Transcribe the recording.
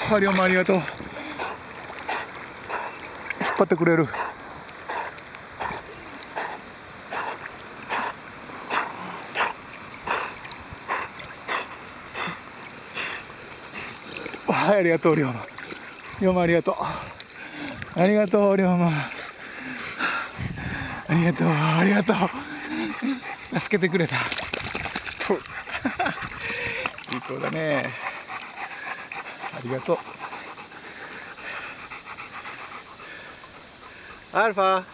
龍馬ありがとう。引っ張ってくれる。はい、ありがとう龍馬。龍馬ありがとう。ありがとう龍馬。ありがとう、ありがとう。助けてくれた。いい子だね。ありがとう。アルファ。